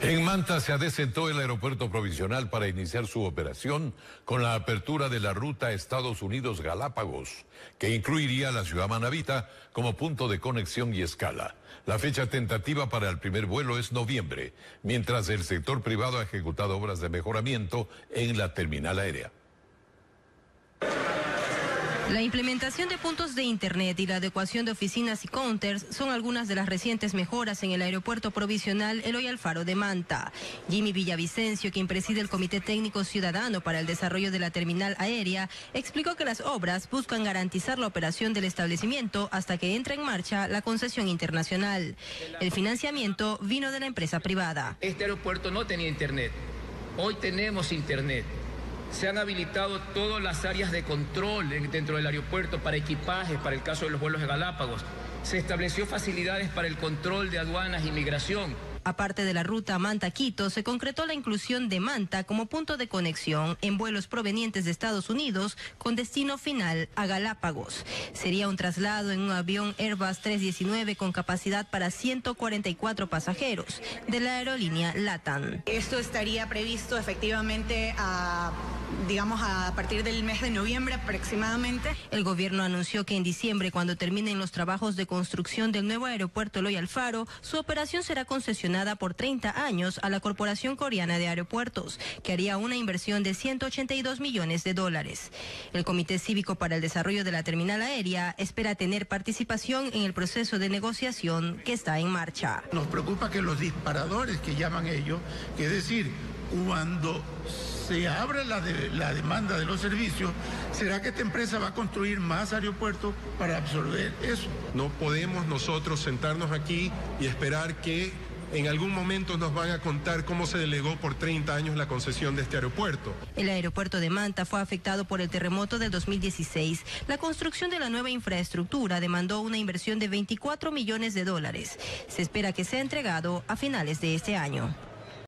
En Manta se adecentó el aeropuerto provisional para iniciar su operación con la apertura de la ruta Estados Unidos-Galápagos, que incluiría la ciudad manabita como punto de conexión y escala. La fecha tentativa para el primer vuelo es noviembre, mientras el sector privado ha ejecutado obras de mejoramiento en la terminal aérea. La implementación de puntos de Internet y la adecuación de oficinas y counters son algunas de las recientes mejoras en el aeropuerto provisional Eloy Alfaro de Manta. Jimmy Villavicencio, quien preside el Comité Técnico Ciudadano para el Desarrollo de la Terminal Aérea, explicó que las obras buscan garantizar la operación del establecimiento hasta que entre en marcha la concesión internacional. El financiamiento vino de la empresa privada. Este aeropuerto no tenía Internet. Hoy tenemos Internet. Se han habilitado todas las áreas de control dentro del aeropuerto para equipajes, para el caso de los vuelos de Galápagos. Se estableció facilidades para el control de aduanas y migración. Aparte de la ruta Manta-Quito, se concretó la inclusión de Manta como punto de conexión en vuelos provenientes de Estados Unidos con destino final a Galápagos. Sería un traslado en un avión Airbus 319 con capacidad para 144 pasajeros de la aerolínea LATAM. Esto estaría previsto efectivamente a partir del mes de noviembre aproximadamente. El gobierno anunció que en diciembre, cuando terminen los trabajos de construcción del nuevo aeropuerto Eloy Alfaro, su operación será concesionada por 30 años a la Corporación Coreana de Aeropuertos, que haría una inversión de $182 millones. El Comité Cívico para el Desarrollo de la Terminal Aérea espera tener participación en el proceso de negociación que está en marcha. Nos preocupa que los disparadores que llaman ellos, que es decir, cuando se abre la demanda de los servicios, ¿será que esta empresa va a construir más aeropuertos para absorber eso? No podemos nosotros sentarnos aquí y esperar que en algún momento nos van a contar cómo se delegó por 30 años la concesión de este aeropuerto. El aeropuerto de Manta fue afectado por el terremoto del 2016. La construcción de la nueva infraestructura demandó una inversión de $24 millones. Se espera que sea entregado a finales de este año.